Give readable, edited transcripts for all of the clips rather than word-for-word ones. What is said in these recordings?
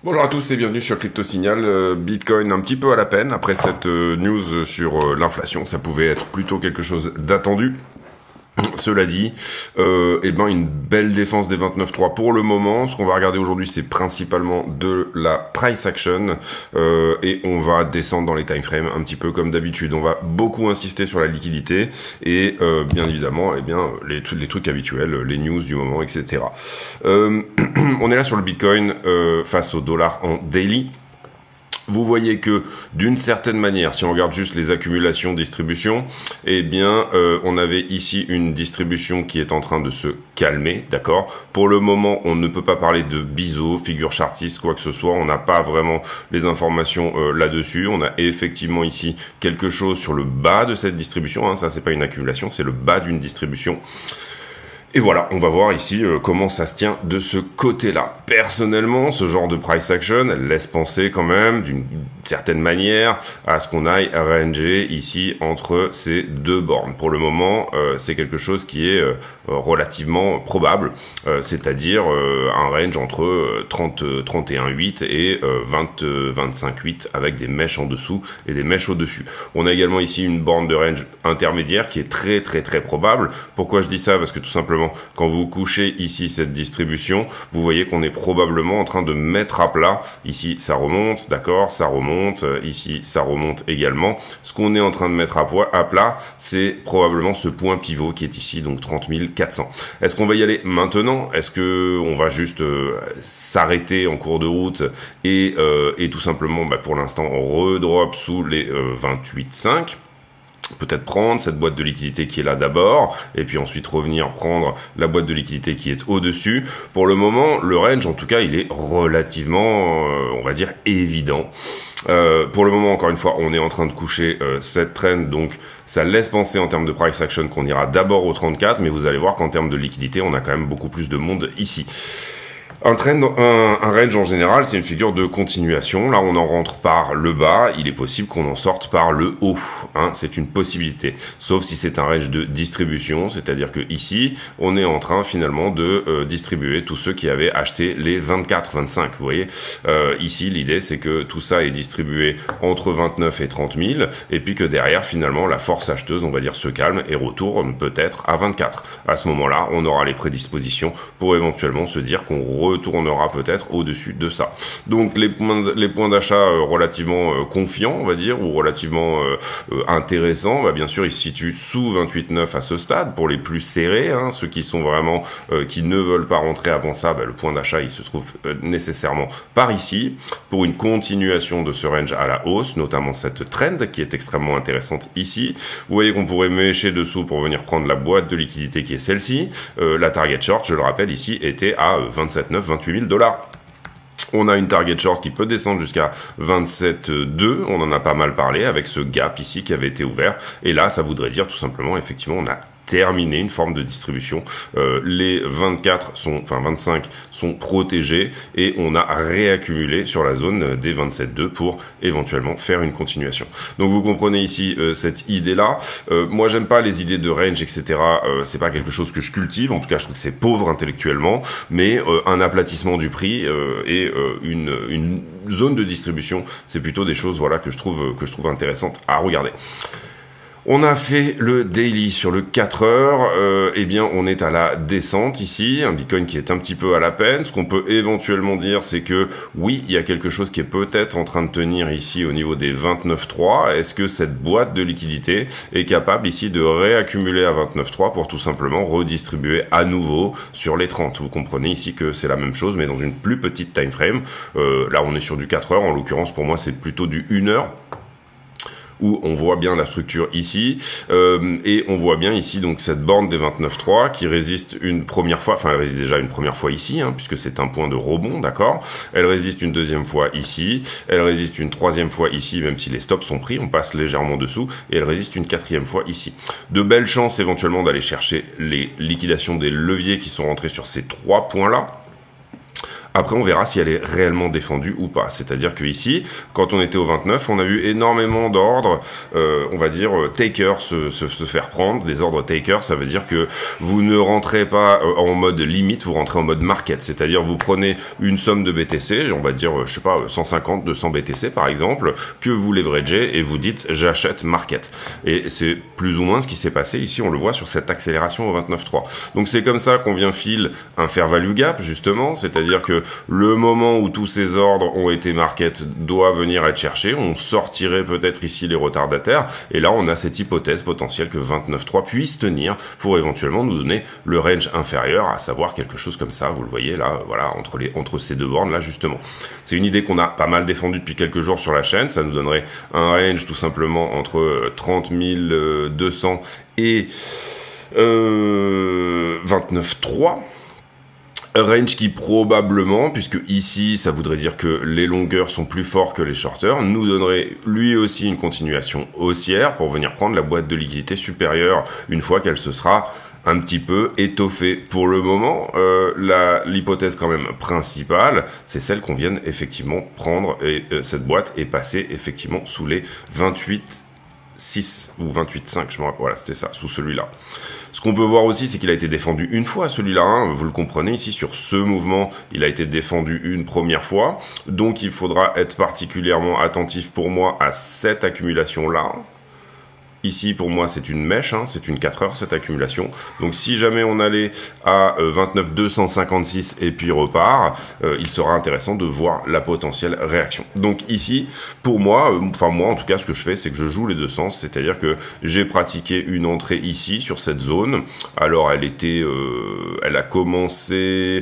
Bonjour à tous et bienvenue sur Crypto Signal. Bitcoin un petit peu à la peine après cette news sur l'inflation. Ça pouvait être plutôt quelque chose d'attendu. Cela dit, une belle défense des 29.3 pour le moment. Ce qu'on va regarder aujourd'hui, c'est principalement de la price action et on va descendre dans les time frames un petit peu comme d'habitude. On va beaucoup insister sur la liquidité et bien évidemment, les trucs habituels, les news du moment, etc. On est là sur le Bitcoin face au dollar en daily. Vous voyez que d'une certaine manière, si on regarde juste les accumulations, distributions, on avait ici une distribution qui est en train de se calmer, d'accord? Pour le moment, on ne peut pas parler de biseau, figure chartiste, quoi que ce soit. On n'a pas vraiment les informations là-dessus. On a effectivement ici quelque chose sur le bas de cette distribution. Hein. Ça, c'est pas une accumulation, c'est le bas d'une distribution. Et voilà, on va voir ici comment ça se tient de ce côté-là. Personnellement, ce genre de price action, elle laisse penser quand même, d'une certaine manière, à ce qu'on aille ranger ici entre ces deux bornes. Pour le moment, c'est quelque chose qui est relativement probable, c'est-à-dire un range entre 31,8 et 25,8 avec des mèches en dessous et des mèches au-dessus. On a également ici une borne de range intermédiaire qui est très probable. Pourquoi je dis ça? Parce que tout simplement, quand vous couchez ici cette distribution, vous voyez qu'on est probablement en train de mettre à plat. Ici, ça remonte, d'accord, ça remonte. Ici, ça remonte également. Ce qu'on est en train de mettre à plat, c'est probablement ce point pivot qui est ici, donc 30 400. Est-ce qu'on va y aller maintenant? Est-ce que on va juste s'arrêter en cours de route et tout simplement, pour l'instant, on redrop sous les 28,5? Peut-être prendre cette boîte de liquidité qui est là d'abord, et puis ensuite revenir prendre la boîte de liquidité qui est au-dessus. Pour le moment, le range, en tout cas, il est relativement, on va dire, évident. Pour le moment, encore une fois, on est en train de coucher cette trend, donc ça laisse penser en termes de price action qu'on ira d'abord au 34, mais vous allez voir qu'en termes de liquidité, on a quand même beaucoup plus de monde ici. Un range en général, c'est une figure de continuation. Là, on en rentre par le bas. Il est possible qu'on en sorte par le haut. Hein, c'est une possibilité. Sauf si c'est un range de distribution, c'est-à-dire que ici, on est en train finalement de distribuer tous ceux qui avaient acheté les 24, 25. Vous voyez, ici, l'idée, c'est que tout ça est distribué entre 29 et 30 000, et puis que derrière, finalement, la force acheteuse, on va dire, se calme et retourne peut-être à 24. À ce moment-là, on aura les prédispositions pour éventuellement se dire qu'on retournera peut-être au-dessus de ça. Donc les points d'achat relativement confiants, on va dire, ou relativement intéressants, bien sûr, ils se situent sous 28,9 à ce stade, pour les plus serrés, hein, ceux qui sont vraiment, qui ne veulent pas rentrer avant ça, le point d'achat, il se trouve nécessairement par ici, pour une continuation de ce range à la hausse, notamment cette trend qui est extrêmement intéressante ici. Vous voyez qu'on pourrait mécher dessous pour venir prendre la boîte de liquidité qui est celle-ci. La target short, je le rappelle, ici, était à 27,9, 28 000 $. On a une target short qui peut descendre jusqu'à 27,2. On en a pas mal parlé avec ce gap ici qui avait été ouvert. Et là, ça voudrait dire tout simplement, effectivement, on a terminé une forme de distribution. Les 25 sont protégés et on a réaccumulé sur la zone des 27,2 pour éventuellement faire une continuation. Donc vous comprenez ici cette idée-là. Moi, j'aime pas les idées de range, etc. C'est pas quelque chose que je cultive. En tout cas, je trouve que c'est pauvre intellectuellement, mais un aplatissement du prix et une zone de distribution, c'est plutôt des choses, voilà, que je trouve intéressantes à regarder. On a fait le daily sur le 4 heures, on est à la descente ici, un Bitcoin qui est un petit peu à la peine. Ce qu'on peut éventuellement dire, c'est que oui, il y a quelque chose qui est peut-être en train de tenir ici au niveau des 29,3. Est-ce que cette boîte de liquidité est capable ici de réaccumuler à 29,3 pour tout simplement redistribuer à nouveau sur les 30? Vous comprenez ici que c'est la même chose, mais dans une plus petite time frame. Là, on est sur du 4 heures, en l'occurrence pour moi, c'est plutôt du 1 heure. Où on voit bien la structure ici, et on voit bien ici donc cette borne des 29,3 qui résiste une première fois, enfin elle résiste déjà une première fois ici, hein, puisque c'est un point de rebond, d'accord. Elle résiste une deuxième fois ici, elle résiste une troisième fois ici, même si les stops sont pris, on passe légèrement dessous, et elle résiste une quatrième fois ici. De belles chances éventuellement d'aller chercher les liquidations des leviers qui sont rentrés sur ces trois points-là. Après, on verra si elle est réellement défendue ou pas. C'est-à-dire que ici, quand on était au 29, on a vu énormément d'ordres, on va dire, takers se faire prendre. Des ordres takers, ça veut dire que vous ne rentrez pas en mode limite, vous rentrez en mode market. C'est-à-dire, vous prenez une somme de BTC, on va dire, je sais pas, 150, 200 BTC par exemple, que vous leveragez et vous dites, j'achète market. Et c'est plus ou moins ce qui s'est passé ici, on le voit sur cette accélération au 29.3. Donc c'est comme ça qu'on vient filer un fair value gap, justement, c'est-à-dire que le moment où tous ces ordres ont été market doit venir être cherché, on sortirait peut-être ici les retardataires, et là on a cette hypothèse potentielle que 29.3 puisse tenir pour éventuellement nous donner le range inférieur, à savoir quelque chose comme ça, vous le voyez là, voilà, entre ces deux bornes là justement. C'est une idée qu'on a pas mal défendue depuis quelques jours sur la chaîne, ça nous donnerait un range tout simplement entre 30 200 et 29.3. Range qui probablement, puisque ici ça voudrait dire que les longueurs sont plus forts que les shorters, nous donnerait lui aussi une continuation haussière pour venir prendre la boîte de liquidité supérieure une fois qu'elle se sera un petit peu étoffée. Pour le moment, l'hypothèse quand même principale, c'est celle qu'on vienne effectivement prendre et cette boîte est passée effectivement sous les 28,6 ou 28,5, je me rappelle, voilà, c'était ça, sous celui-là. Ce qu'on peut voir aussi, c'est qu'il a été défendu une fois, celui-là, hein, vous le comprenez ici, sur ce mouvement, il a été défendu une première fois, donc il faudra être particulièrement attentif pour moi à cette accumulation-là. Ici, pour moi, c'est une mèche, hein, c'est une 4 heures, cette accumulation. Donc, si jamais on allait à 29 256 et puis repart, il sera intéressant de voir la potentielle réaction. Donc, ici, pour moi, enfin, moi, en tout cas, ce que je fais, c'est que je joue les deux sens. C'est-à-dire que j'ai pratiqué une entrée ici, sur cette zone. Alors, elle a commencé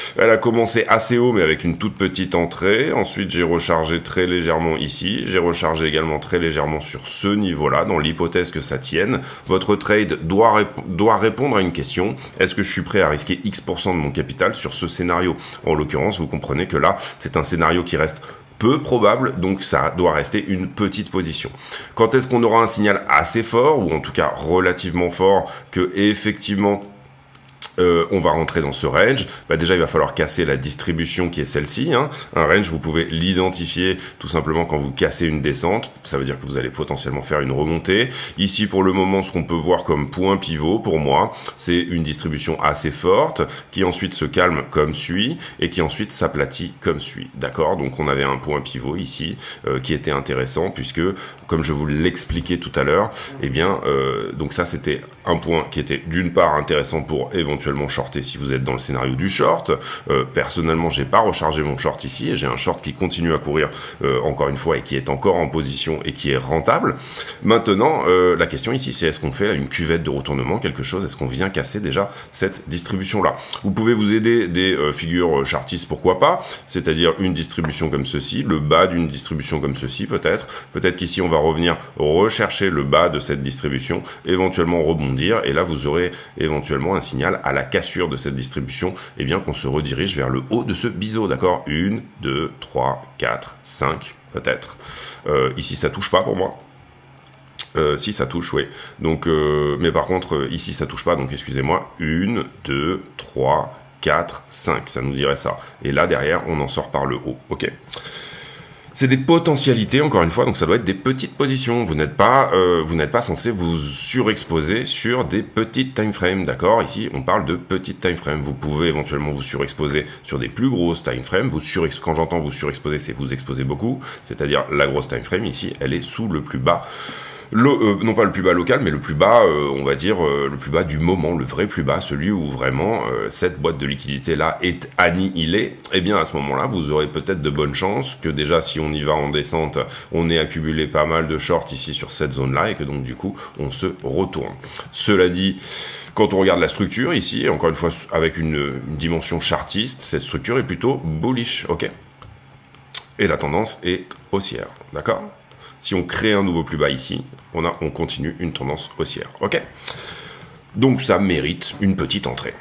assez haut, mais avec une toute petite entrée. Ensuite, j'ai rechargé très légèrement ici. J'ai rechargé également très légèrement sur ce niveau-là, dans l'hypothèse que ça tienne. Votre trade doit répondre à une question. Est-ce que je suis prêt à risquer X% de mon capital sur ce scénario? En l'occurrence, vous comprenez que là, c'est un scénario qui reste peu probable, donc ça doit rester une petite position. Quand est-ce qu'on aura un signal assez fort, ou en tout cas relativement fort, que effectivement on va rentrer dans ce range? Bah déjà, il va falloir casser la distribution qui est celle-ci, hein. Un range, vous pouvez l'identifier tout simplement quand vous cassez une descente. Ça veut dire que vous allez potentiellement faire une remontée. Ici, pour le moment, ce qu'on peut voir comme point pivot, pour moi, c'est une distribution assez forte qui ensuite se calme comme suit et qui ensuite s'aplatit comme suit. D'accord? Donc, on avait un point pivot ici qui était intéressant puisque, comme je vous l'expliquais tout à l'heure, eh bien, donc ça, c'était un point qui était d'une part intéressant pour éventuellement shorter si vous êtes dans le scénario du short. Personnellement, j'ai pas rechargé mon short ici et j'ai un short qui continue à courir encore une fois et qui est encore en position et qui est rentable. Maintenant, la question ici, c'est est-ce qu'on fait là une cuvette de retournement, quelque chose? Est-ce qu'on vient casser déjà cette distribution-là? Vous pouvez vous aider des figures chartistes, pourquoi pas, c'est-à-dire une distribution comme ceci, le bas d'une distribution comme ceci peut-être. Peut-être qu'ici, on va revenir rechercher le bas de cette distribution, éventuellement rebondir et là, vous aurez éventuellement un signal à la cassure de cette distribution, et bien qu'on se redirige vers le haut de ce biseau, d'accord? 1, 2, 3, 4, 5, peut-être. Ici, ça touche pas pour moi. Si, ça touche, oui. Donc, mais par contre, ici, ça touche pas, donc excusez-moi. 1, 2, 3, 4, 5, ça nous dirait ça. Et là, derrière, on en sort par le haut, ok? C'est des potentialités, encore une fois, donc ça doit être des petites positions. Vous n'êtes pas censé vous surexposer sur des petites time frames, d'accord? Ici, on parle de petites time frames. Vous pouvez éventuellement vous surexposer sur des plus grosses time frames. Quand j'entends vous surexposer, c'est vous exposer beaucoup, c'est-à-dire la grosse time frame ici, elle est sous le plus bas. Non pas le plus bas local, mais le plus bas, on va dire, le plus bas du moment, le vrai plus bas, celui où vraiment cette boîte de liquidité là est annihilée. Eh bien à ce moment-là, vous aurez peut-être de bonnes chances que déjà si on y va en descente, on ait accumulé pas mal de shorts ici sur cette zone-là et que donc du coup on se retourne. Cela dit, quand on regarde la structure ici, encore une fois avec une dimension chartiste, cette structure est plutôt bullish, ok? Et la tendance est haussière, d'accord? Si on crée un nouveau plus bas ici, on continue une tendance haussière, ok? Donc ça mérite une petite entrée.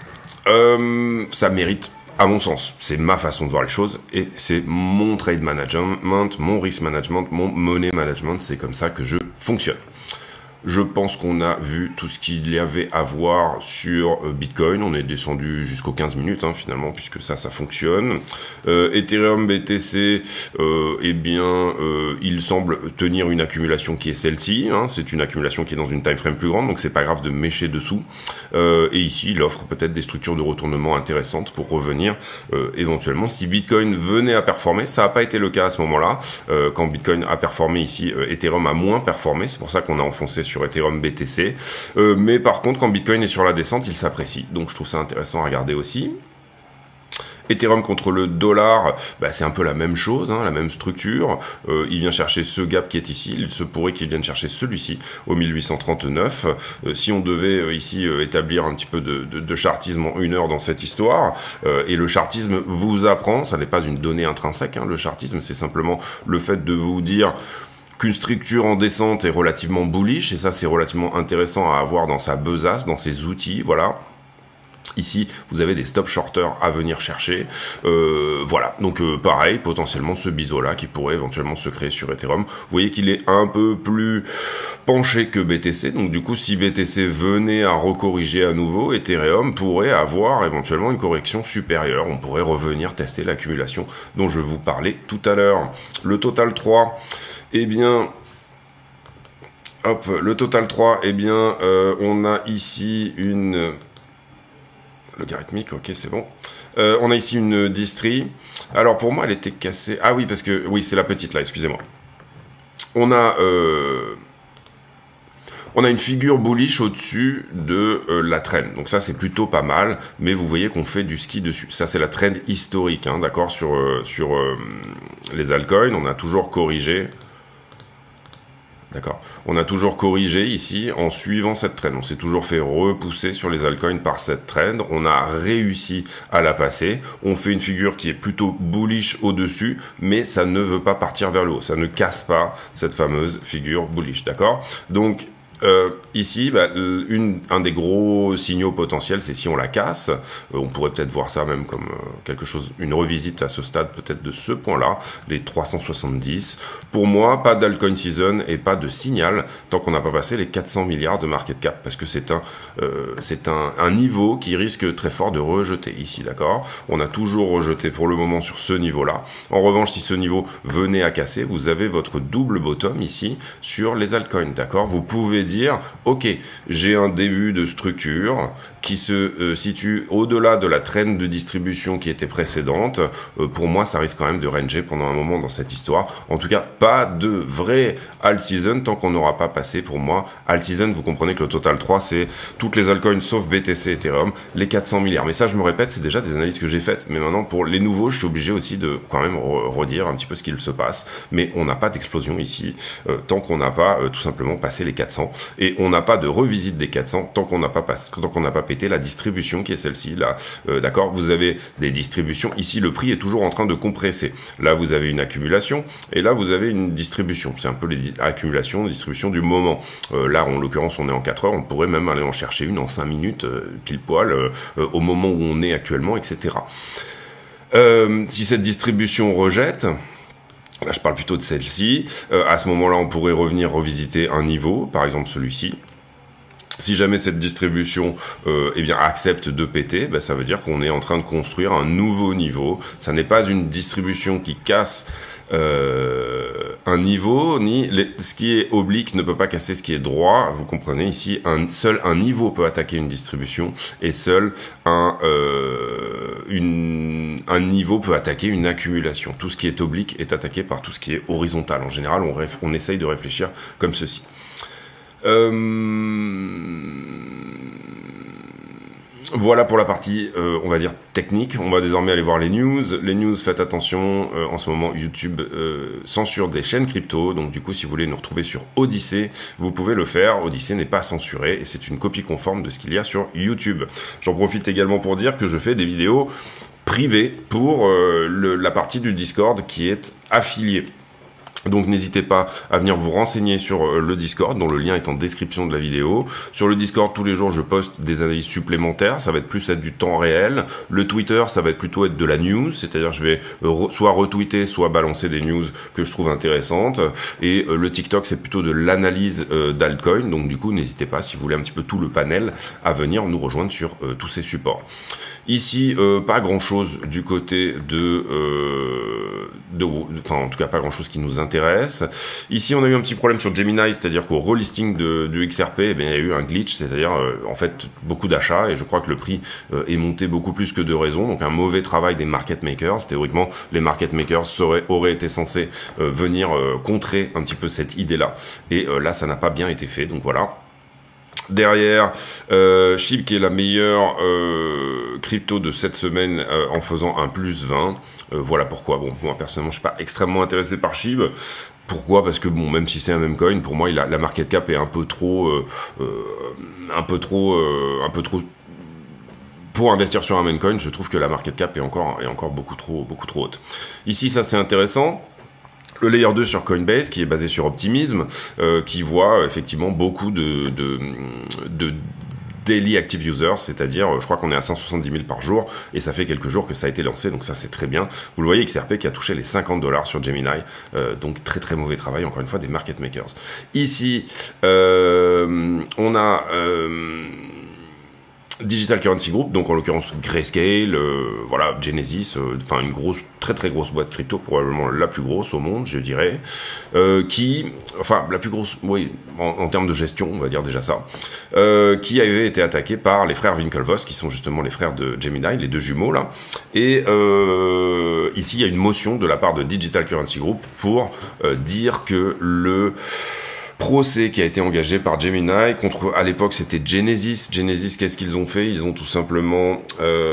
Ça mérite, à mon sens, c'est ma façon de voir les choses, et c'est mon trade management, mon risk management, mon money management, c'est comme ça que je fonctionne. Je pense qu'on a vu tout ce qu'il y avait à voir sur Bitcoin. On est descendu jusqu'aux 15 minutes finalement, puisque ça fonctionne. Ethereum, BTC, eh bien, il semble tenir une accumulation qui est celle-ci. C'est une accumulation qui est dans une time frame plus grande, donc c'est pas grave de mécher dessous. Et ici, il offre peut-être des structures de retournement intéressantes pour revenir éventuellement. Si Bitcoin venait à performer, ça n'a pas été le cas à ce moment-là. Quand Bitcoin a performé ici, Ethereum a moins performé. C'est pour ça qu'on a enfoncé sur Ethereum BTC. Mais par contre, quand Bitcoin est sur la descente, il s'apprécie. Donc je trouve ça intéressant à regarder aussi. Ethereum contre le dollar, c'est un peu la même chose, la même structure. Il vient chercher ce gap qui est ici. Il se pourrait qu'il vienne chercher celui-ci au 1839. Si on devait ici établir un petit peu de chartisme en 1 heure dans cette histoire, et le chartisme vous apprend, ça n'est pas une donnée intrinsèque, le chartisme c'est simplement le fait de vous dire qu'une structure en descente est relativement bullish, et ça c'est relativement intéressant à avoir dans sa besace, dans ses outils, voilà. Ici, vous avez des stop shorters à venir chercher. Voilà, donc pareil, potentiellement ce biseau-là qui pourrait éventuellement se créer sur Ethereum. Vous voyez qu'il est un peu plus penché que BTC. Donc du coup, si BTC venait à recorriger à nouveau, Ethereum pourrait avoir éventuellement une correction supérieure. On pourrait revenir tester l'accumulation dont je vous parlais tout à l'heure. Le total 3, eh bien... Hop, le total 3, eh bien, on a ici une... Logarithmique, ok, c'est bon. On a ici une distri. Alors pour moi, elle était cassée. Ah oui, parce que oui, c'est la petite là. Excusez-moi. On a une figure bullish au-dessus de la trend. Donc ça, c'est plutôt pas mal. Mais vous voyez qu'on fait du ski dessus. Ça, c'est la trend historique, d'accord, sur les altcoins. On a toujours corrigé. D'accord. On a toujours corrigé ici en suivant cette trend. On s'est toujours fait repousser sur les altcoins par cette trend. On a réussi à la passer. On fait une figure qui est plutôt bullish au-dessus, mais ça ne veut pas partir vers le haut. Ça ne casse pas cette fameuse figure bullish. D'accord? Donc, ici, un des gros signaux potentiels, c'est si on la casse. On pourrait peut-être voir ça même comme quelque chose, une revisite à ce stade peut-être de ce point-là, les 370. Pour moi, pas d'altcoin season et pas de signal tant qu'on n'a pas passé les 400 milliards de market cap, parce que c'est un niveau qui risque très fort de rejeter ici, d'accord? On a toujours rejeté pour le moment sur ce niveau-là. En revanche, si ce niveau venait à casser, vous avez votre double bottom ici sur les altcoins, d'accord? Vous pouvez dire, ok, j'ai un début de structure qui se situe au-delà de la trend de distribution qui était précédente. Pour moi, ça risque quand même de ranger pendant un moment dans cette histoire. En tout cas, pas de vrai alt season tant qu'on n'aura pas passé, pour moi, alt season. Vous comprenez que le total 3, c'est toutes les altcoins sauf BTC et Ethereum, les 400 milliards. Mais ça, je me répète, c'est déjà des analyses que j'ai faites. Mais maintenant, pour les nouveaux, je suis obligé aussi de quand même redire un petit peu ce qu'il se passe. Mais on n'a pas d'explosion ici tant qu'on n'a pas tout simplement passé les 400. Et on n'a pas de revisite des 400 tant qu'on n'a pas pété la distribution qui est celle-ci là. D'accord, vous avez des distributions ici, le prix est toujours en train de compresser. Là vous avez une accumulation et là vous avez une distribution. C'est un peu les accumulations, distribution du moment. Là en l'occurrence on est en 4 heures, on pourrait même aller en chercher une en 5 minutes pile poil au moment où on est actuellement, etc. Si cette distribution rejette, là, je parle plutôt de celle-ci. À ce moment-là, on pourrait revenir revisiter un niveau, par exemple celui-ci. Si jamais cette distribution eh bien, accepte de péter, ça veut dire qu'on est en train de construire un nouveau niveau. Ça n'est pas une distribution qui casse un niveau, ce qui est oblique ne peut pas casser ce qui est droit. Vous comprenez ici, seul un niveau peut attaquer une distribution et seul un niveau peut attaquer une accumulation. Tout ce qui est oblique est attaqué par tout ce qui est horizontal. En général, on essaye de réfléchir comme ceci. Voilà pour la partie, on va dire, technique. On va désormais aller voir les news. Les news, faites attention, en ce moment, YouTube censure des chaînes crypto. Donc du coup, si vous voulez nous retrouver sur Odyssey, vous pouvez le faire. Odyssey n'est pas censuré et c'est une copie conforme de ce qu'il y a sur YouTube. J'en profite également pour dire que je fais des vidéos privées pour la partie du Discord qui est affiliée Donc n'hésitez pas à venir vous renseigner sur le Discord, dont le lien est en description de la vidéo. Sur le Discord, tous les jours, je poste des analyses supplémentaires. Ça va être plus être du temps réel. Le Twitter, ça va être plutôt être de la news, c'est-à-dire je vais soit retweeter, soit balancer des news que je trouve intéressantes. Et le TikTok, c'est plutôt de l'analyse d'altcoin. Donc du coup, n'hésitez pas, si vous voulez un petit peu tout le panel, à venir nous rejoindre sur tous ces supports. Ici, pas grand-chose du côté enfin, en tout cas, pas grand-chose qui nous intéresse. Ici, on a eu un petit problème sur Gemini, c'est-à-dire qu'au relisting du XRP, eh bien, il y a eu un glitch, c'est-à-dire, en fait, beaucoup d'achats, et je crois que le prix est monté beaucoup plus que de raison, donc un mauvais travail des market makers. Théoriquement, les market makers auraient été censés venir contrer un petit peu cette idée-là, et là, ça n'a pas bien été fait, donc voilà. Derrière, SHIB qui est la meilleure crypto de cette semaine en faisant un plus 20. Voilà pourquoi. Bon, moi personnellement, je suis pas extrêmement intéressé par SHIB. Pourquoi? Parce que bon, même si c'est un meme coin, pour moi, la market cap est un peu trop pour investir sur un meme coin. Je trouve que la market cap est encore beaucoup trop haute. Ici, ça c'est intéressant. Le layer 2 sur Coinbase, qui est basé sur Optimism, qui voit effectivement beaucoup de daily active users, c'est-à-dire, je crois qu'on est à 170 000 par jour, et ça fait quelques jours que ça a été lancé, donc ça c'est très bien. Vous le voyez, XRP qui a touché les 50 $ sur Gemini, donc très très mauvais travail, encore une fois, des market makers. Ici, on a Digital Currency Group, donc en l'occurrence Grayscale, voilà, Genesis, enfin une très très grosse boîte crypto, probablement la plus grosse au monde, je dirais, enfin la plus grosse, oui, en termes de gestion, on va dire déjà ça, qui avait été attaqué par les frères Winklevoss, qui sont justement les frères de Gemini, les deux jumeaux là, et ici il y a une motion de la part de Digital Currency Group pour dire que le procès qui a été engagé par Gemini contre, à l'époque c'était Genesis. Genesis, qu'est-ce qu'ils ont fait? Ils ont tout simplement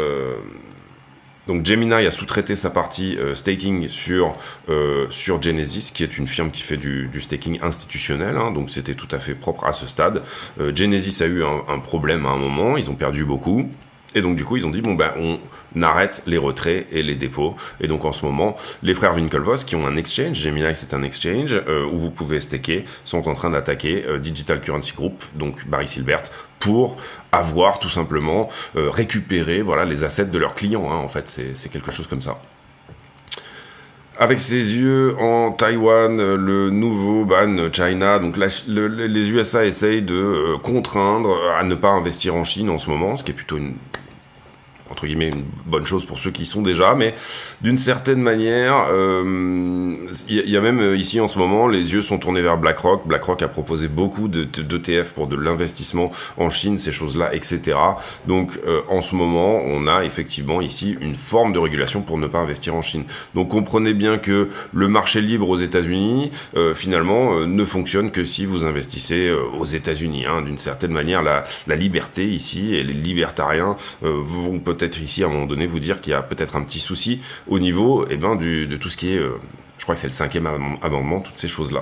donc Gemini a sous-traité sa partie staking sur Genesis, qui est une firme qui fait du staking institutionnel, hein, donc c'était tout à fait propre à ce stade. Genesis a eu un problème à un moment, ils ont perdu beaucoup. Et donc du coup ils ont dit bon ben on arrête les retraits et les dépôts, et donc en ce moment les frères Winklevoss qui ont un exchange, Gemini c'est un exchange où vous pouvez staker, sont en train d'attaquer Digital Currency Group, donc Barry Silbert, pour avoir tout simplement récupéré voilà les assets de leurs clients, hein, en fait c'est quelque chose comme ça. Avec ses yeux en Taïwan, le nouveau ban China, donc les USA essayent de contraindre à ne pas investir en Chine en ce moment, ce qui est plutôt entre guillemets une bonne chose pour ceux qui y sont déjà, mais d'une certaine manière, il y a même ici en ce moment, les yeux sont tournés vers BlackRock. BlackRock a proposé beaucoup d'ETF pour de l'investissement en Chine, ces choses-là, etc. Donc en ce moment, on a effectivement ici une forme de régulation pour ne pas investir en Chine. Donc comprenez bien que le marché libre aux États-Unis, finalement, ne fonctionne que si vous investissez aux États-Unis. Hein. D'une certaine manière, la liberté ici, et les libertariens vont peut-être ici à un moment donné vous dire qu'il y a peut-être un petit souci au niveau de tout ce qui est, je crois que c'est le 5e amendement, toutes ces choses-là.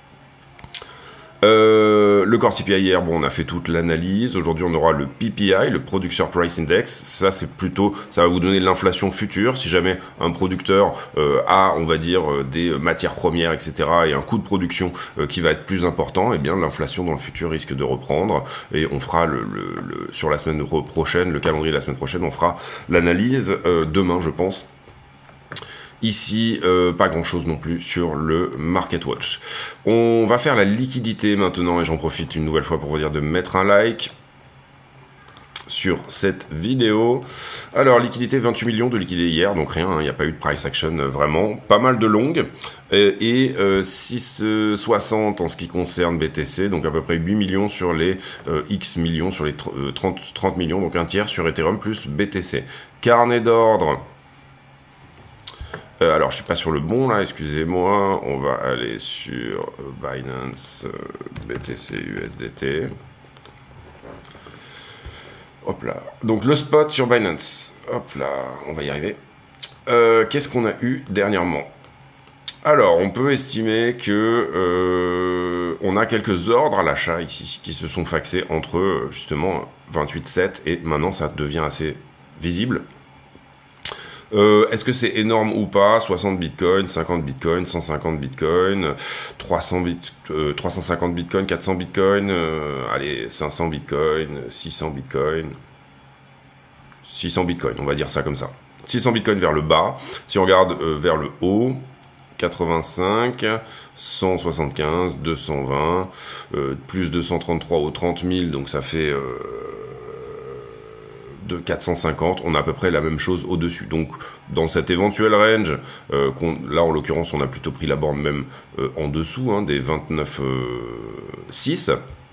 Le core CPI hier, bon, on a fait toute l'analyse. Aujourd'hui, on aura le PPI, le Producer Price Index. Ça, c'est plutôt, ça va vous donner l'inflation future. Si jamais un producteur a, on va dire, des matières premières, etc., et un coût de production qui va être plus important, eh bien, l'inflation dans le futur risque de reprendre. Et on fera sur la semaine prochaine, le calendrier de la semaine prochaine, on fera l'analyse demain, je pense. Ici, pas grand chose non plus sur le Market Watch. On va faire la liquidité maintenant, et j'en profite une nouvelle fois pour vous dire de mettre un like sur cette vidéo. Alors, liquidité, 28 millions de liquidés hier, donc rien, il n'y a pas eu de price action vraiment. Pas mal de longues, et 6,60 en ce qui concerne BTC, donc à peu près 8 millions sur les X millions, sur les 30 millions, donc un tiers sur Ethereum plus BTC. Carnet d'ordre. Alors, je suis pas sur le bon là, excusez-moi. On va aller sur Binance BTC USDT. Hop là. Donc le spot sur Binance. Hop là, on va y arriver. Qu'est-ce qu'on a eu dernièrement? Alors, on peut estimer que on a quelques ordres à l'achat ici qui se sont faxés entre justement 28,7 et maintenant ça devient assez visible. Est-ce que c'est énorme ou pas? 60 bitcoins, 50 bitcoins, 150 bitcoins, 350 bitcoins, 400 bitcoins, allez, 500 bitcoins, 600 bitcoins, 600 bitcoins, on va dire ça comme ça. 600 bitcoins vers le bas. Si on regarde vers le haut, 85, 175, 220, plus 233 aux 30 000, donc ça fait de 450, on a à peu près la même chose au-dessus. Donc, dans cet éventuel range, là, en l'occurrence, on a plutôt pris la borne même en dessous, hein, des 29,6.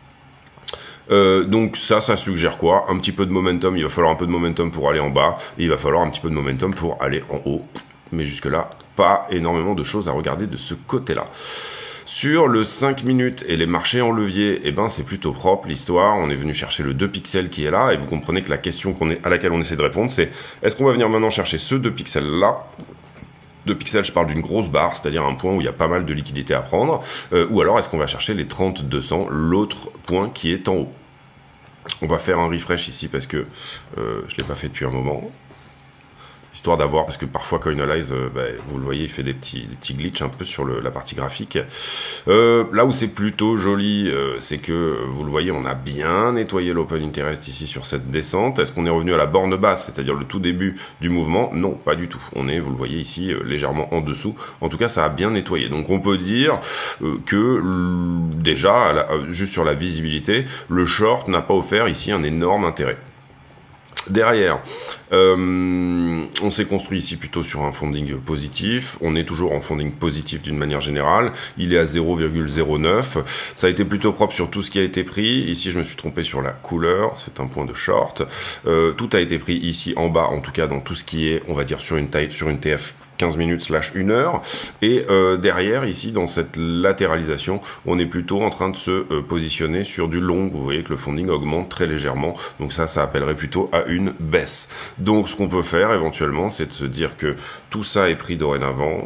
Donc ça suggère quoi? Un petit peu de momentum, il va falloir un peu de momentum pour aller en bas, et il va falloir un petit peu de momentum pour aller en haut. Mais jusque-là, pas énormément de choses à regarder de ce côté-là. Sur le 5 minutes et les marchés en levier, eh ben c'est plutôt propre l'histoire. On est venu chercher le 2 pixels qui est là, et vous comprenez que la question à laquelle on essaie de répondre, c'est est-ce qu'on va venir maintenant chercher ce 2 pixels là? 2 pixels, je parle d'une grosse barre, c'est-à-dire un point où il y a pas mal de liquidité à prendre, ou alors est-ce qu'on va chercher les 30-200, l'autre point qui est en haut? On va faire un refresh ici parce que je ne l'ai pas fait depuis un moment. Histoire d'avoir, parce que parfois Coinalyze, vous le voyez, il fait des petits glitches un peu sur la partie graphique. Là où c'est plutôt joli, c'est que, vous le voyez, on a bien nettoyé l'open interest ici sur cette descente. Est-ce qu'on est revenu à la borne basse, c'est-à-dire le tout début du mouvement? Non, pas du tout. On est, vous le voyez ici, légèrement en dessous. En tout cas, ça a bien nettoyé. Donc on peut dire que, déjà, juste sur la visibilité, le short n'a pas offert ici un énorme intérêt. Derrière, on s'est construit ici plutôt sur un funding positif. On est toujours en funding positif d'une manière générale. Il est à 0,09. Ça a été plutôt propre sur tout ce qui a été pris. Ici, je me suis trompé sur la couleur. C'est un point de short. Tout a été pris ici en bas, en tout cas dans tout ce qui est, on va dire, sur une TF 15 minutes / 1 heure, et derrière ici dans cette latéralisation on est plutôt en train de se positionner sur du long. Vous voyez que le funding augmente très légèrement, donc ça appellerait plutôt à une baisse. Donc ce qu'on peut faire éventuellement, c'est de se dire que tout ça est pris dorénavant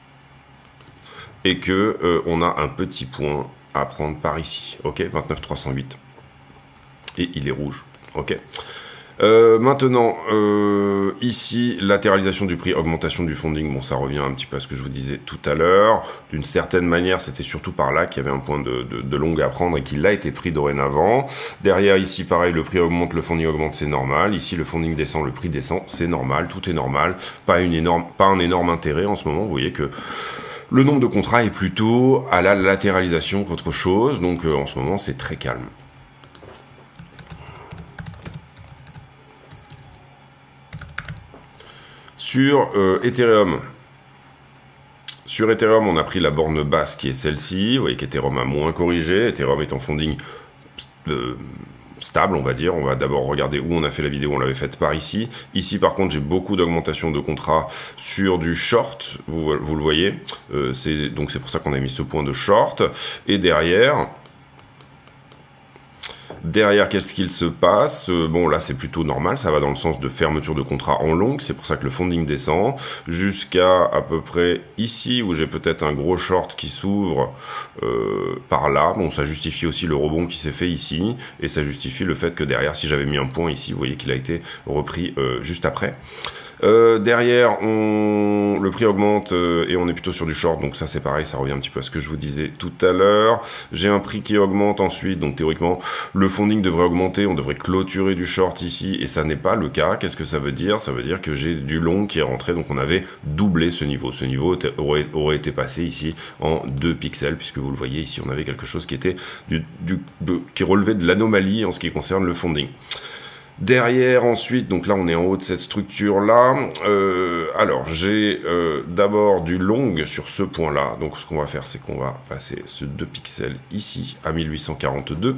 et que on a un petit point à prendre par ici, ok, 29,308, et il est rouge, ok. Maintenant, ici, latéralisation du prix, augmentation du funding, bon ça revient un petit peu à ce que je vous disais tout à l'heure. D'une certaine manière, c'était surtout par là qu'il y avait un point de long à prendre et qu'il a été pris dorénavant. Derrière, ici, pareil, le prix augmente, le funding augmente, c'est normal. Ici, le funding descend, le prix descend, c'est normal, tout est normal. Pas un énorme intérêt en ce moment, vous voyez que le nombre de contrats est plutôt à la latéralisation qu'autre chose, donc en ce moment, c'est très calme. Sur Ethereum, on a pris la borne basse qui est celle-ci. Vous voyez qu'Ethereum a moins corrigé. Ethereum est en funding stable, on va dire. On va d'abord regarder où on a fait la vidéo. On l'avait faite par ici. Ici, par contre, j'ai beaucoup d'augmentation de contrats sur du short. Vous le voyez. Donc c'est pour ça qu'on a mis ce point de short. Et derrière, qu'est-ce qu'il se passe? Bon, là, c'est plutôt normal. Ça va dans le sens de fermeture de contrat en longue. C'est pour ça que le funding descend jusqu'à peu près ici, où j'ai peut-être un gros short qui s'ouvre par là. Bon, ça justifie aussi le rebond qui s'est fait ici. Et ça justifie le fait que derrière, si j'avais mis un point ici, vous voyez qu'il a été repris juste après. Derrière, le prix augmente et on est plutôt sur du short, donc ça c'est pareil, ça revient un petit peu à ce que je vous disais tout à l'heure. J'ai un prix qui augmente ensuite, donc théoriquement le funding devrait augmenter, on devrait clôturer du short ici, et ça n'est pas le cas. Qu'est-ce que ça veut dire? Ça veut dire que j'ai du long qui est rentré, donc on avait doublé ce niveau. Ce niveau aurait été passé ici en 2 pixels, puisque vous le voyez ici, on avait quelque chose qui était qui relevait de l'anomalie en ce qui concerne le funding. Derrière ensuite, donc là on est en haut de cette structure là, alors j'ai d'abord du long sur ce point là, donc ce qu'on va faire c'est qu'on va passer ce 2 pixels ici à 1842.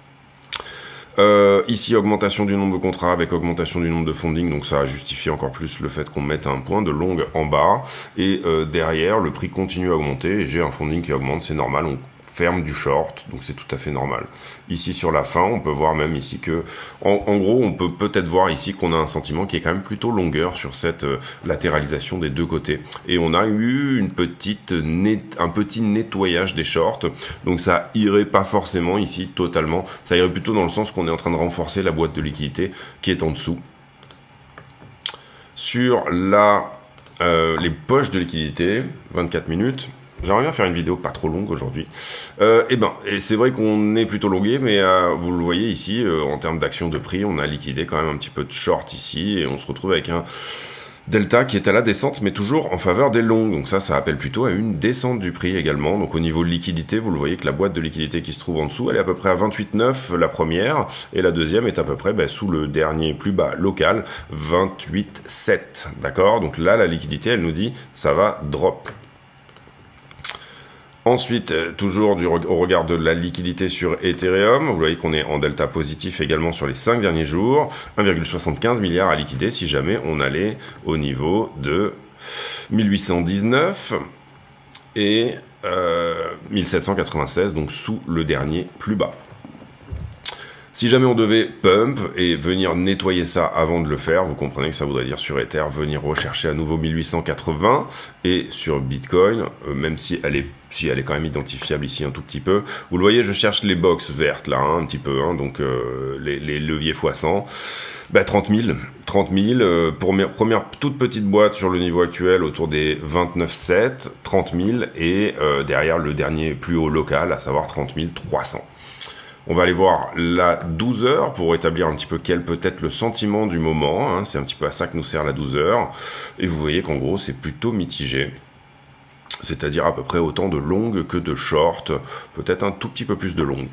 Ici augmentation du nombre de contrats avec augmentation du nombre de funding, donc ça a justifié encore plus le fait qu'on mette un point de long en bas, et derrière le prix continue à augmenter et j'ai un funding qui augmente, c'est normal, on ferme du short, donc c'est tout à fait normal. Ici sur la fin, on peut voir même ici que, en gros, on peut peut-être voir ici qu'on a un sentiment qui est quand même plutôt longueur sur cette latéralisation des deux côtés. Et on a eu un petit nettoyage des shorts, donc ça irait pas forcément ici totalement, ça irait plutôt dans le sens qu'on est en train de renforcer la boîte de liquidité qui est en dessous. Sur les poches de liquidité, 24 minutes. J'aimerais bien faire une vidéo pas trop longue aujourd'hui. Et c'est vrai qu'on est plutôt longué, mais vous le voyez ici, en termes d'action de prix, on a liquidé quand même un petit peu de short ici, et on se retrouve avec un delta qui est à la descente, mais toujours en faveur des longs. Donc ça appelle plutôt à une descente du prix également. Donc au niveau de liquidité, vous le voyez que la boîte de liquidité qui se trouve en dessous, elle est à peu près à 28,9 la première, et la deuxième est à peu près sous le dernier plus bas local, 28,7. D'accord? Donc là, la liquidité, elle nous dit ça va drop. Ensuite, toujours au regard de la liquidité sur Ethereum, vous voyez qu'on est en delta positif également sur les 5 derniers jours, 1,75 milliard à liquider si jamais on allait au niveau de 1819 et 1796, donc sous le dernier plus bas. Si jamais on devait pump et venir nettoyer ça avant de le faire, vous comprenez que ça voudrait dire sur Ether venir rechercher à nouveau 1880 et sur Bitcoin, même si elle est quand même identifiable ici un tout petit peu. Vous le voyez, je cherche les box vertes là, un petit peu, donc les leviers x100. 30 000. 30 000 pour mes premières toute petites boîtes sur le niveau actuel autour des 29,7, 30 000 et derrière le dernier plus haut local, à savoir 30 300. On va aller voir la 12 heures pour établir un petit peu quel peut être le sentiment du moment. Hein. C'est un petit peu à ça que nous sert la 12 heures. Et vous voyez qu'en gros, c'est plutôt mitigé. C'est-à-dire à peu près autant de longues que de short. Peut-être un tout petit peu plus de longues.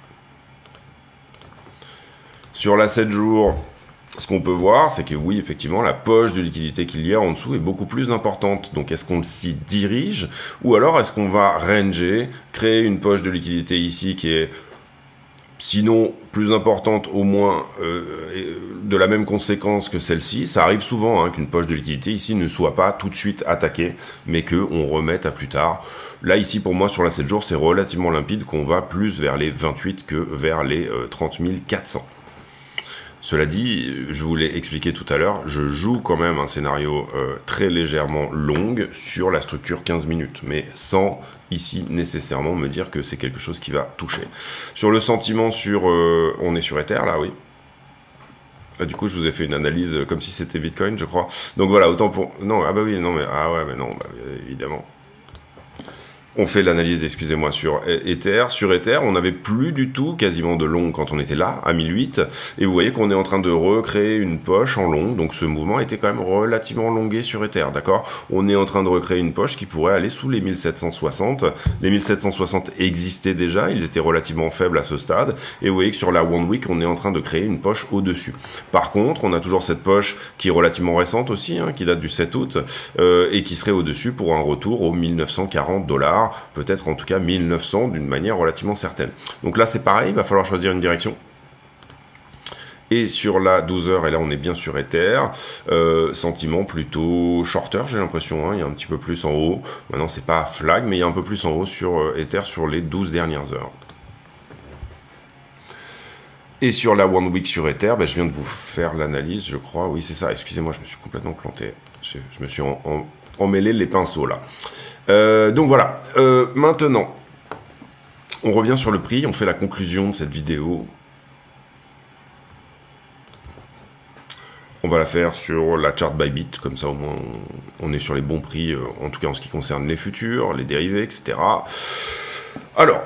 Sur la 7 jours, ce qu'on peut voir, c'est que oui, effectivement, la poche de liquidité qu'il y a en dessous est beaucoup plus importante. Donc, est-ce qu'on s'y dirige? Ou alors, est-ce qu'on va ranger, créer une poche de liquidité ici qui est sinon plus importante, au moins de la même conséquence que celle-ci? Ça arrive souvent qu'une poche de liquidité ici ne soit pas tout de suite attaquée, mais qu'on remette à plus tard. Là, ici, pour moi, sur la 7 jours, c'est relativement limpide qu'on va plus vers les 28 que vers les 30 400. Cela dit, je vous l'ai expliqué tout à l'heure, je joue quand même un scénario très légèrement long sur la structure 15 minutes, mais sans ici nécessairement me dire que c'est quelque chose qui va toucher. Sur le sentiment on est sur Ether là, oui. Du coup, je vous ai fait une analyse comme si c'était Bitcoin, je crois. Donc voilà, autant pour... Non, évidemment. On fait l'analyse, excusez-moi, sur Ether. Sur Ether, on n'avait plus du tout quasiment de long quand on était là, à 1008. Et vous voyez qu'on est en train de recréer une poche en long. Donc ce mouvement était quand même relativement longué sur Ether, d'accord? On est en train de recréer une poche qui pourrait aller sous les 1760. Les 1760 existaient déjà, ils étaient relativement faibles à ce stade. Et vous voyez que sur la One Week, on est en train de créer une poche au-dessus. Par contre, on a toujours cette poche qui est relativement récente aussi, qui date du 7 août, et qui serait au-dessus pour un retour aux 1940 $. Peut-être en tout cas 1900 d'une manière relativement certaine. Donc là c'est pareil, il va falloir choisir une direction. Et sur la 12 heures, et là on est bien sur Ether, sentiment plutôt shorter, j'ai l'impression, il y a un petit peu plus en haut. Maintenant c'est pas flag, mais il y a un peu plus en haut sur Ether sur les 12 dernières heures. Et sur la One Week sur Ether, je viens de vous faire l'analyse, je crois. Oui, c'est ça, excusez-moi, je me suis complètement planté. Je me suis emmêlé les pinceaux là. Donc voilà, maintenant, on revient sur le prix, on fait la conclusion de cette vidéo. On va la faire sur la chart Bybit, comme ça au moins on est sur les bons prix, en tout cas en ce qui concerne les futurs, les dérivés, etc. Alors,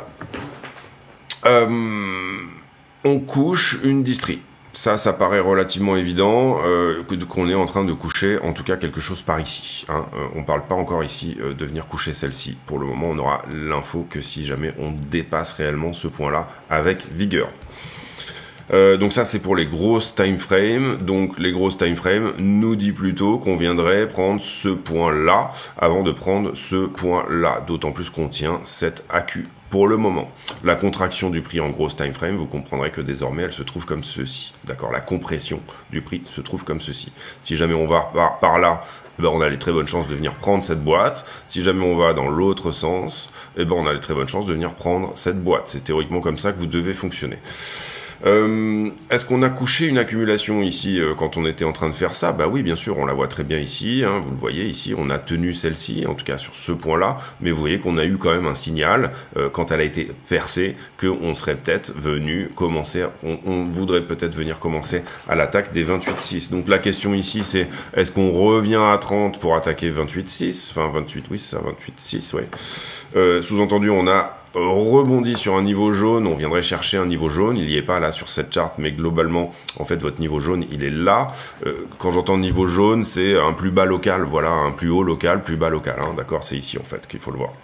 on couche une distrie. Ça paraît relativement évident qu'on est en train de coucher, en tout cas, quelque chose par ici. On ne parle pas encore ici de venir coucher celle-ci. Pour le moment, on aura l'info que si jamais on dépasse réellement ce point-là avec vigueur. Donc ça, c'est pour les grosses time frames. Donc les grosses time frames nous dit plutôt qu'on viendrait prendre ce point-là avant de prendre ce point-là. D'autant plus qu'on tient cette AQ. Pour le moment, la contraction du prix en grosse time frame, vous comprendrez que désormais elle se trouve comme ceci. D'accord, la compression du prix se trouve comme ceci. Si jamais on va par là, on a les très bonnes chances de venir prendre cette boîte. Si jamais on va dans l'autre sens, on a les très bonnes chances de venir prendre cette boîte. C'est théoriquement comme ça que vous devez fonctionner. Est-ce qu'on a couché une accumulation ici quand on était en train de faire ça? Bah oui, bien sûr, on la voit très bien ici, hein, vous le voyez ici, on a tenu celle-ci, en tout cas sur ce point-là, mais vous voyez qu'on a eu quand même un signal, quand elle a été percée, qu'on serait peut-être venu commencer, on voudrait peut-être venir commencer à l'attaque des 28,6. Donc la question ici, c'est est-ce qu'on revient à 30 pour attaquer 28,6? Enfin 28, oui c'est ça, 28,6, ouais. Sous-entendu, on a rebondi sur un niveau jaune, on viendrait chercher un niveau jaune, il n'y est pas là sur cette charte, mais globalement, en fait, votre niveau jaune, il est là. Quand j'entends niveau jaune, c'est un plus bas local, voilà, un plus haut local, plus bas local, hein, d'accord, c'est ici, en fait, qu'il faut le voir.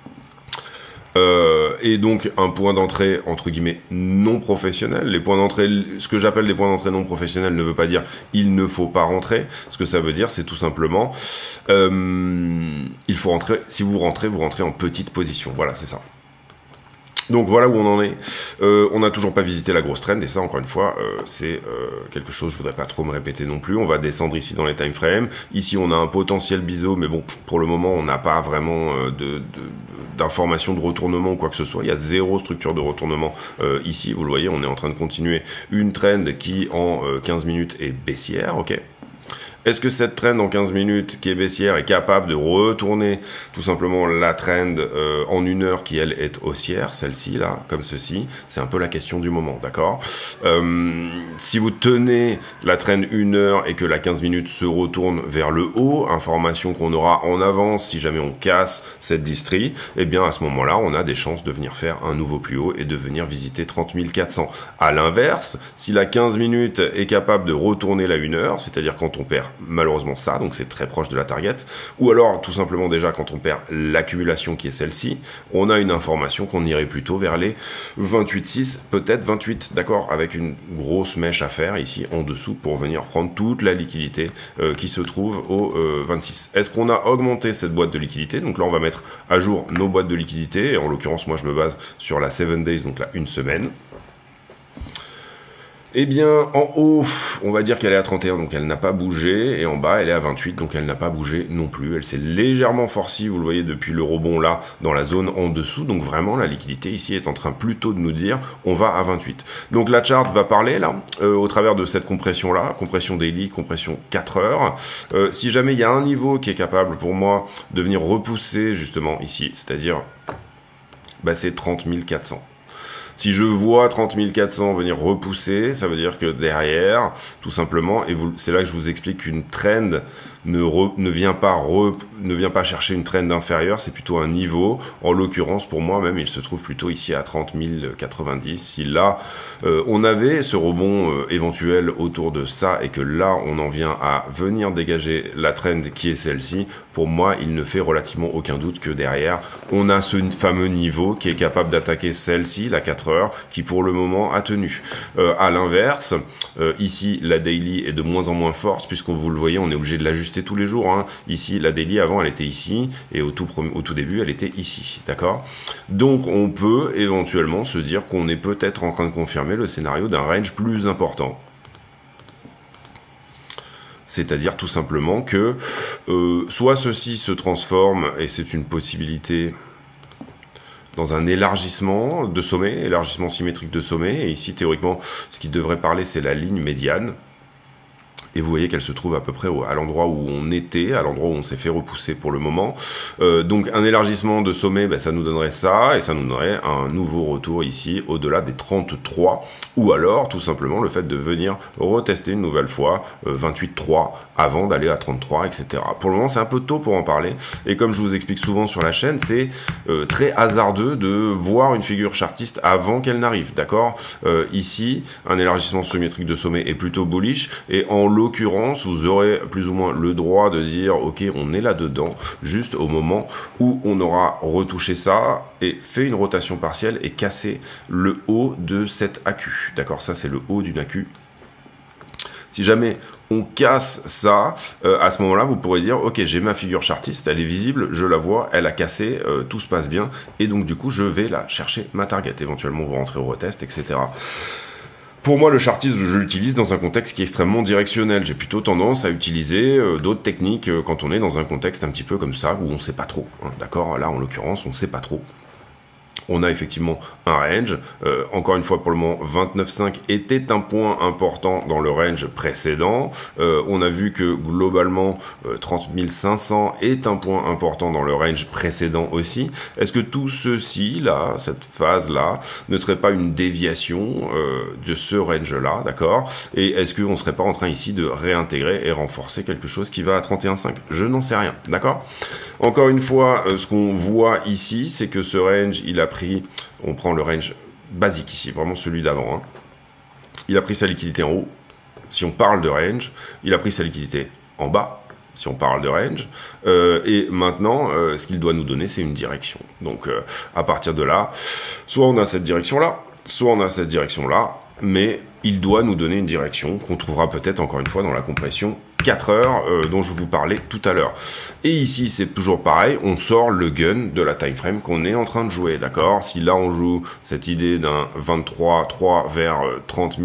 Et donc un point d'entrée entre guillemets non professionnel. Les points d'entrée, ce que j'appelle des points d'entrée non professionnels ne veut pas dire il ne faut pas rentrer. Ce que ça veut dire, c'est tout simplement il faut rentrer. Si vous rentrez en petite position. Voilà, c'est ça. Donc voilà où on en est. On n'a toujours pas visité la grosse trend et ça encore une fois c'est quelque chose, je voudrais pas trop me répéter non plus. On va descendre ici dans les time frames. Ici on a un potentiel biseau, mais bon pour le moment on n'a pas vraiment d'informations de retournement ou quoi que ce soit. Il y a zéro structure de retournement ici. Vous le voyez, on est en train de continuer une trend qui en 15 minutes est baissière, ok. Est-ce que cette trend en 15 minutes qui est baissière est capable de retourner tout simplement la trend en 1 heure qui elle est haussière, celle-ci là, comme ceci? C'est un peu la question du moment, d'accord? Si vous tenez la trend 1 heure et que la 15 minutes se retourne vers le haut, information qu'on aura en avance si jamais on casse cette distrie, eh bien à ce moment-là, on a des chances de venir faire un nouveau plus haut et de venir visiter 30 400. À l'inverse, si la 15 minutes est capable de retourner la 1 heure, c'est-à-dire quand on perd malheureusement ça, donc c'est très proche de la target, ou alors tout simplement déjà quand on perd l'accumulation qui est celle-ci, on a une information qu'on irait plutôt vers les 28,6, peut-être 28, d'accord, avec une grosse mèche à faire ici en dessous pour venir prendre toute la liquidité qui se trouve au 26. Est-ce qu'on a augmenté cette boîte de liquidité? Donc là on va mettre à jour nos boîtes de liquidité, et en l'occurrence moi je me base sur la 7 days, donc là une semaine. Eh bien, en haut, on va dire qu'elle est à 31, donc elle n'a pas bougé, et en bas, elle est à 28, donc elle n'a pas bougé non plus. Elle s'est légèrement forcie, vous le voyez, depuis le rebond là, dans la zone en dessous, donc vraiment, la liquidité ici est en train plutôt de nous dire, on va à 28. Donc la charte va parler, là, au travers de cette compression-là, compression daily, compression 4 heures. Si jamais il y a un niveau qui est capable, pour moi, de venir repousser, justement, ici, c'est-à-dire, bah, c'est 30 400. Si je vois 30 400 venir repousser, ça veut dire que derrière, tout simplement, et c'est là que je vous explique qu'une trend ne vient pas chercher une trend inférieure, c'est plutôt un niveau. En l'occurrence, pour moi même, il se trouve plutôt ici à 30 090. Si là, on avait ce rebond éventuel autour de ça et que là, on en vient à venir dégager la trend qui est celle-ci, pour moi, il ne fait relativement aucun doute que derrière, on a ce fameux niveau qui est capable d'attaquer celle-ci, la 4 heures, qui pour le moment a tenu. À l'inverse, ici, la daily est de moins en moins forte, puisque vous le voyez, on est obligé de l'ajuster tous les jours, hein. Ici, la daily, avant, elle était ici, et au tout début, elle était ici, d'accord? Donc, on peut éventuellement se dire qu'on est peut-être en train de confirmer le scénario d'un range plus important. C'est-à-dire tout simplement que soit ceci se transforme, et c'est une possibilité dans un élargissement de sommet, élargissement symétrique de sommet, et ici théoriquement ce qui devrait parler c'est la ligne médiane. Et vous voyez qu'elle se trouve à peu près à l'endroit où on était, à l'endroit où on s'est fait repousser pour le moment. Donc un élargissement de sommet, ben, ça nous donnerait ça, et ça nous donnerait un nouveau retour ici, au-delà des 33, ou alors tout simplement le fait de venir retester une nouvelle fois 28,3 avant d'aller à 33, etc. Pour le moment, c'est un peu tôt pour en parler, et comme je vous explique souvent sur la chaîne, c'est très hasardeux de voir une figure chartiste avant qu'elle n'arrive, d'accord? Ici, un élargissement symétrique de sommet est plutôt bullish, et en l'occurrence, vous aurez plus ou moins le droit de dire ok, on est là-dedans, juste au moment où on aura retouché ça et fait une rotation partielle et cassé le haut de cette AQ. D'accord, ça c'est le haut d'une AQ. Si jamais on casse ça, à ce moment-là, vous pourrez dire ok, j'ai ma figure chartiste, elle est visible, je la vois, elle a cassé, tout se passe bien, et donc du coup, je vais là chercher ma target. Éventuellement, vous rentrez au retest, etc. Pour moi, le chartisme, je l'utilise dans un contexte qui est extrêmement directionnel. J'ai plutôt tendance à utiliser d'autres techniques quand on est dans un contexte un petit peu comme ça, où on ne sait pas trop. Hein, d'accord? Là, en l'occurrence, on ne sait pas trop. on a effectivement un range. Encore une fois, pour le moment, 29,5 était un point important dans le range précédent. On a vu que globalement, 30 500 est un point important dans le range précédent aussi. Est-ce que tout ceci, là, cette phase-là, ne serait pas une déviation de ce range-là, d'accord? Et est-ce qu'on ne serait pas en train ici de réintégrer et renforcer quelque chose qui va à 31,5? Je n'en sais rien, d'accord? Encore une fois, ce qu'on voit ici, c'est que ce range, il a pris, on prend le range basique ici, vraiment celui d'avant, hein. Il a pris sa liquidité en haut, si on parle de range, il a pris sa liquidité en bas, si on parle de range, et maintenant, ce qu'il doit nous donner, c'est une direction. Donc, à partir de là, soit on a cette direction-là, soit on a cette direction-là, mais il doit nous donner une direction qu'on trouvera peut-être, encore une fois, dans la compression 4 heures dont je vous parlais tout à l'heure. Et ici, c'est toujours pareil, on sort le gun de la time frame qu'on est en train de jouer, d'accord? Si là, on joue cette idée d'un 23,3 vers 30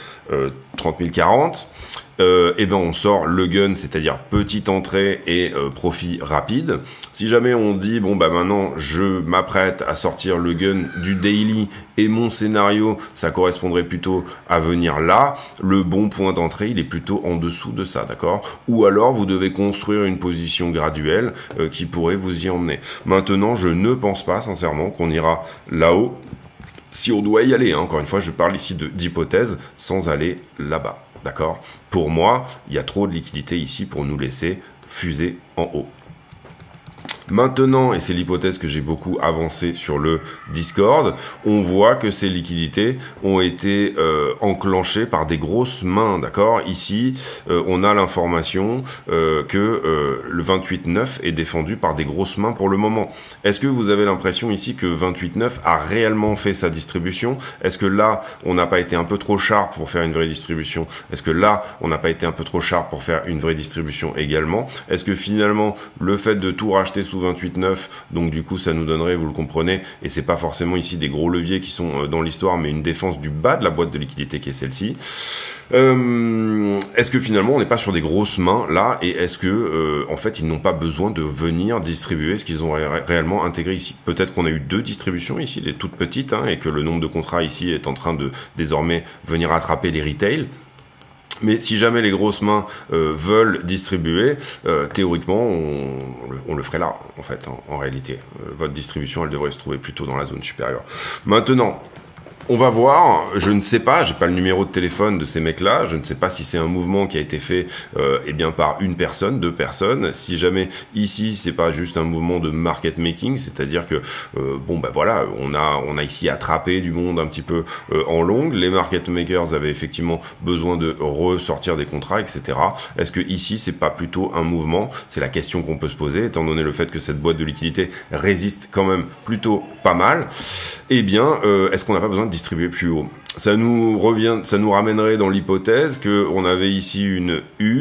040, et ben on sort le gun, c'est-à-dire petite entrée et profit rapide. Si jamais on dit, bon bah maintenant je m'apprête à sortir le gun du daily et mon scénario, ça correspondrait plutôt à venir là, le bon point d'entrée, il est plutôt en dessous de ça, d'accord? Ou alors vous devez construire une position graduelle qui pourrait vous y emmener. Maintenant, je ne pense pas sincèrement qu'on ira là-haut. Si on doit y aller, hein, encore une fois, je parle ici d'hypothèse sans aller là-bas. D'accord? Pour moi, il y a trop de liquidité ici pour nous laisser fuser en haut. Maintenant, et c'est l'hypothèse que j'ai beaucoup avancée sur le Discord, on voit que ces liquidités ont été enclenchées par des grosses mains, d'accord? Ici, on a l'information que le 28,9 est défendu par des grosses mains pour le moment. Est-ce que vous avez l'impression ici que 28,9 a réellement fait sa distribution? Est-ce que là, on n'a pas été un peu trop sharp pour faire une vraie distribution? Est-ce que là, on n'a pas été un peu trop sharp pour faire une vraie distribution également? Est-ce que finalement, le fait de tout racheter sous 28,9, donc du coup ça nous donnerait, vous le comprenez, et c'est pas forcément ici des gros leviers qui sont dans l'histoire, mais une défense du bas de la boîte de liquidité qui est celle-ci. Est-ce que finalement on n'est pas sur des grosses mains là, et est-ce que en fait ils n'ont pas besoin de venir distribuer ce qu'ils ont réellement intégré ici? Peut-être qu'on a eu 2 distributions ici, des toutes petites, hein, et que le nombre de contrats ici est en train de désormais venir attraper les retails. Mais si jamais les grosses mains veulent distribuer, théoriquement, on le ferait là, en fait, en réalité. Votre distribution, elle devrait se trouver plutôt dans la zone supérieure. Maintenant, on va voir, je ne sais pas, j'ai pas le numéro de téléphone de ces mecs-là, je ne sais pas si c'est un mouvement qui a été fait eh bien par une personne, 2 personnes, si jamais ici c'est pas juste un mouvement de market making, c'est-à-dire que bon bah voilà, on a ici attrapé du monde un petit peu en longue, les market makers avaient effectivement besoin de ressortir des contrats, etc. Est-ce que ici c'est pas plutôt un mouvement? C'est la question qu'on peut se poser, étant donné le fait que cette boîte de liquidité résiste quand même plutôt pas mal. Eh bien, est-ce qu'on n'a pas besoin de distribuer plus haut? Ça nous ramènerait dans l'hypothèse que on avait ici une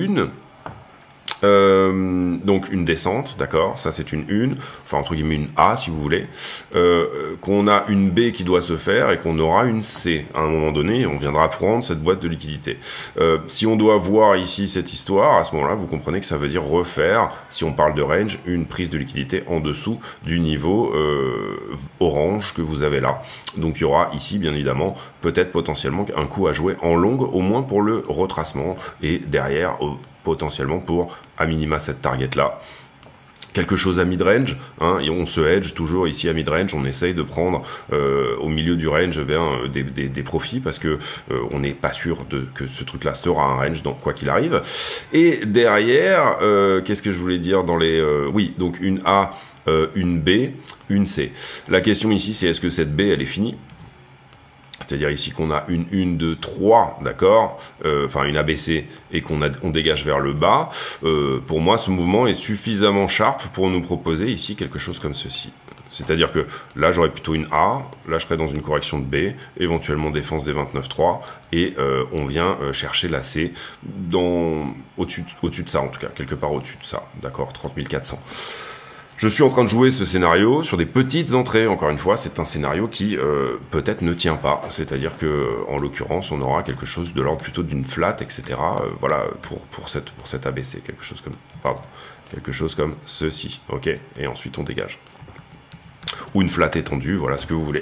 donc une descente, d'accord, ça c'est une, enfin entre guillemets une A si vous voulez, qu'on a une B qui doit se faire et qu'on aura une C à un moment donné, on viendra prendre cette boîte de liquidité. Si on doit voir ici cette histoire, à ce moment-là, vous comprenez que ça veut dire refaire, si on parle de range, une prise de liquidité en dessous du niveau orange que vous avez là. Donc il y aura ici, bien évidemment, peut-être potentiellement un coup à jouer en longue, au moins pour le retracement, et derrière, potentiellement pour à minima cette target là, quelque chose à mid-range, hein, et on se hedge toujours ici à mid-range, on essaye de prendre au milieu du range des profits, parce que on n'est pas sûr que ce truc là sera un range, donc quoi qu'il arrive. Et derrière, qu'est-ce que je voulais dire dans les... oui, donc une A, une B, une C. La question ici, c'est est-ce que cette B, elle est finie? C'est-à-dire ici qu'on a une 2, 3, d'accord, enfin une ABC, et on dégage vers le bas. Pour moi, ce mouvement est suffisamment sharp pour nous proposer ici quelque chose comme ceci. C'est-à-dire que là, j'aurais plutôt une A, là, je serais dans une correction de B, éventuellement défense des 29,3, et on vient chercher la C au-dessus de ça, en tout cas, quelque part au-dessus de ça, d'accord, 30 400. Je suis en train de jouer ce scénario sur des petites entrées, encore une fois, c'est un scénario qui peut-être ne tient pas, c'est-à-dire que en l'occurrence, on aura quelque chose de l'ordre plutôt d'une flat, etc. Voilà, pour cette ABC, quelque chose comme ceci, ok, et ensuite on dégage. ou une flat étendue, voilà ce que vous voulez.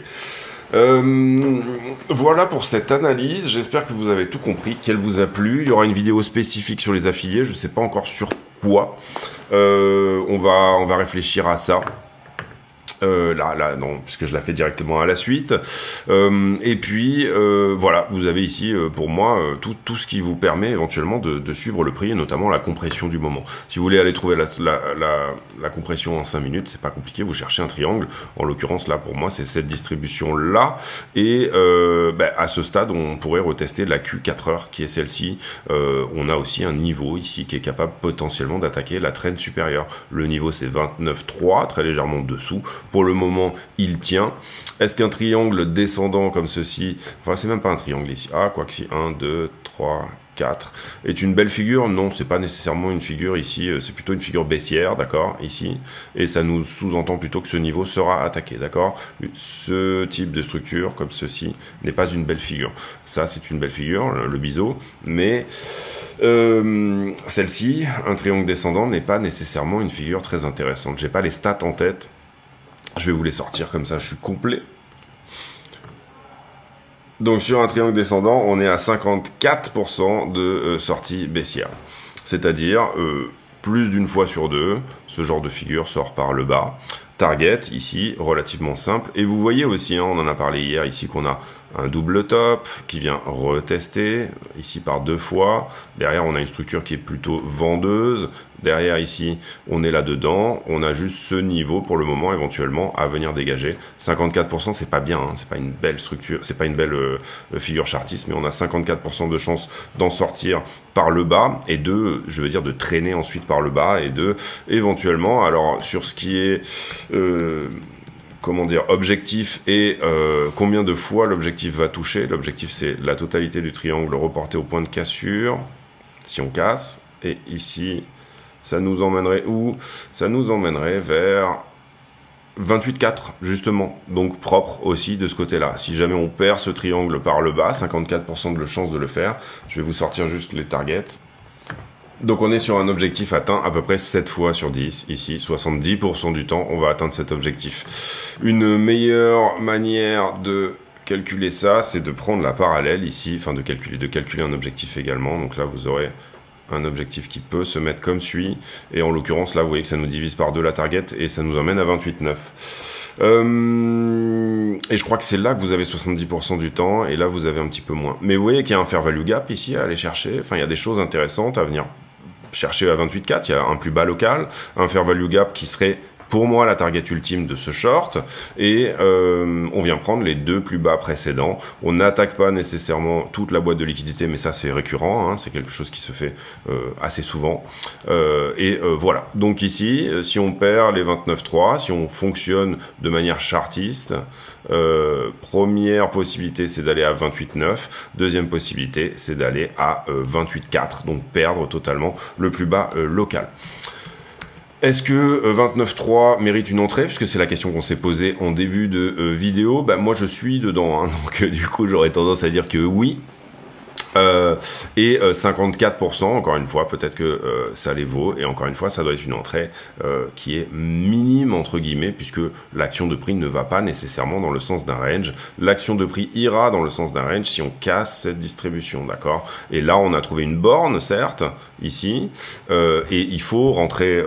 Voilà pour cette analyse, j'espère que vous avez tout compris, qu'elle vous a plu. Il y aura une vidéo spécifique sur les affiliés, je ne sais pas encore sur quoi. On va réfléchir à ça. Là, non, puisque je la fais directement à la suite. Et puis, voilà, vous avez ici, pour moi, tout ce qui vous permet éventuellement de suivre le prix, et notamment la compression du moment. Si vous voulez aller trouver la compression en 5 minutes, c'est pas compliqué, vous cherchez un triangle. En l'occurrence, là, pour moi, c'est cette distribution-là. Et à ce stade, on pourrait retester la Q4 qui est celle-ci. On a aussi un niveau ici qui est capable potentiellement d'attaquer la trend supérieure. Le niveau, c'est 29,3, très légèrement dessous. Pour le moment, il tient. Est-ce qu'un triangle descendant comme ceci, enfin c'est même pas un triangle ici, quoi que si, 1, 2, 3, 4, est une belle figure? Non, c'est pas nécessairement une figure ici, c'est plutôt une figure baissière, d'accord, ici, et ça nous sous-entend plutôt que ce niveau sera attaqué, d'accord. Ce type de structure, comme ceci, n'est pas une belle figure. Ça, c'est une belle figure, le biseau, mais celle-ci, un triangle descendant, n'est pas nécessairement une figure très intéressante. J'ai pas les stats en tête. Je vais vous les sortir comme ça, je suis complet. Donc sur un triangle descendant, on est à 54% de sortie baissière. C'est-à-dire, plus d'une fois sur deux, ce genre de figure sort par le bas. Target, ici, relativement simple. Et vous voyez aussi, on en a parlé hier, ici qu'on a un double top qui vient retester, ici par 2 fois. Derrière, on a une structure qui est plutôt vendeuse. Derrière, ici, on est là-dedans. On a juste ce niveau, pour le moment, éventuellement, à venir dégager. 54%, c'est pas bien, hein, c'est pas une belle structure, c'est pas une belle figure chartiste, mais on a 54% de chance d'en sortir par le bas, et je veux dire, de traîner ensuite par le bas, et éventuellement, alors, sur ce qui est... comment dire, objectif et combien de fois l'objectif va toucher. L'objectif, c'est la totalité du triangle reporté au point de cassure, si on casse. Et ici, ça nous emmènerait où? Ça nous emmènerait vers 28,4, justement. Donc propre aussi de ce côté-là. Si jamais on perd ce triangle par le bas, 54% de chance de le faire. Je vais vous sortir juste les targets. Donc on est sur un objectif atteint à peu près 7 fois sur 10, ici, 70% du temps, on va atteindre cet objectif. Une meilleure manière de calculer ça, c'est de prendre la parallèle ici, enfin de calculer un objectif également. Donc là, vous aurez un objectif qui peut se mettre comme suit, et en l'occurrence, là, vous voyez que ça nous divise par 2 la target, et ça nous emmène à 28,9. Et je crois que c'est là que vous avez 70% du temps, et là, vous avez un petit peu moins. Mais vous voyez qu'il y a un fair value gap ici à aller chercher, enfin, il y a des choses intéressantes à venir chercher à 28,4, il y a un plus bas local, un fair value gap qui serait pour moi la target ultime de ce short, et on vient prendre les 2 plus bas précédents. On n'attaque pas nécessairement toute la boîte de liquidité, mais ça c'est récurrent, hein, c'est quelque chose qui se fait assez souvent, voilà. Donc ici, si on perd les 29,3, si on fonctionne de manière chartiste, première possibilité c'est d'aller à 28,9, deuxième possibilité c'est d'aller à 28,4, donc perdre totalement le plus bas local. Est-ce que 29,3 mérite une entrée? Puisque c'est la question qu'on s'est posée en début de vidéo. Bah, moi, je suis dedans, hein, donc du coup, j'aurais tendance à dire que oui. Et 54%, encore une fois, peut-être que ça les vaut, et encore une fois, ça doit être une entrée qui est minime, entre guillemets, puisque l'action de prix ne va pas nécessairement dans le sens d'un range. L'action de prix ira dans le sens d'un range si on casse cette distribution, d'accord? Et là, on a trouvé une borne, certes, ici, et il faut rentrer,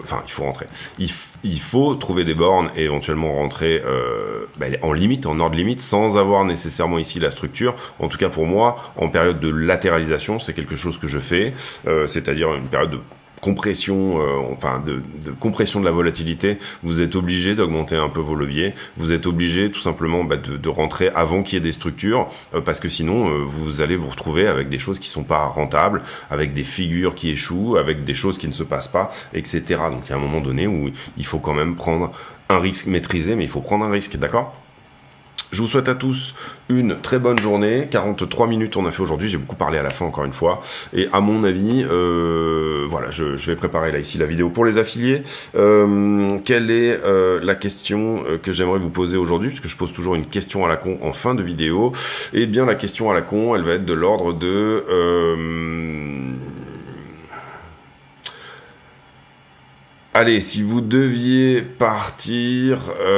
il faut trouver des bornes et éventuellement rentrer en limite, en ordre limite, sans avoir nécessairement ici la structure. En tout cas pour moi, en période de latéralisation, c'est quelque chose que je fais, c'est-à-dire une période de compression, de compression de la volatilité. Vous êtes obligé d'augmenter un peu vos leviers, vous êtes obligé tout simplement de rentrer avant qu'il y ait des structures, parce que sinon vous allez vous retrouver avec des choses qui sont pas rentables, avec des figures qui échouent, avec des choses qui ne se passent pas, etc. Donc il y a un moment donné où il faut quand même prendre un risque maîtrisé, mais il faut prendre un risque, d'accord ? Je vous souhaite à tous une très bonne journée. 43 minutes on a fait aujourd'hui, j'ai beaucoup parlé à la fin encore une fois. Et à mon avis, voilà, je vais préparer là ici la vidéo pour les affiliés. Quelle est la question que j'aimerais vous poser aujourd'hui, puisque je pose toujours une question à la con en fin de vidéo. Eh bien la question à la con, elle va être de l'ordre de... Allez, si vous deviez partir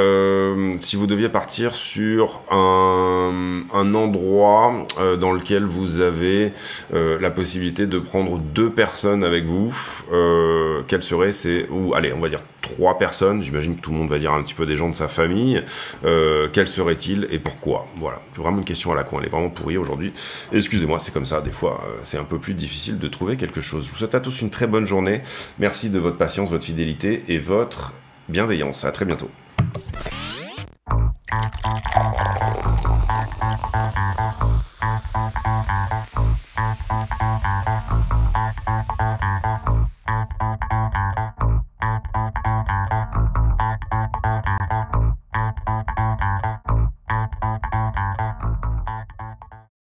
sur un endroit dans lequel vous avez la possibilité de prendre 2 personnes avec vous, quelles seraient allez, on va dire 3 personnes, j'imagine que tout le monde va dire un petit peu des gens de sa famille, quels seraient-ils et pourquoi? Voilà, c'est vraiment une question à la con, elle est vraiment pourrie aujourd'hui. Excusez-moi, c'est comme ça, des fois c'est un peu plus difficile de trouver quelque chose. Je vous souhaite à tous une très bonne journée, merci de votre patience, votre fidélité et votre bienveillance. À très bientôt.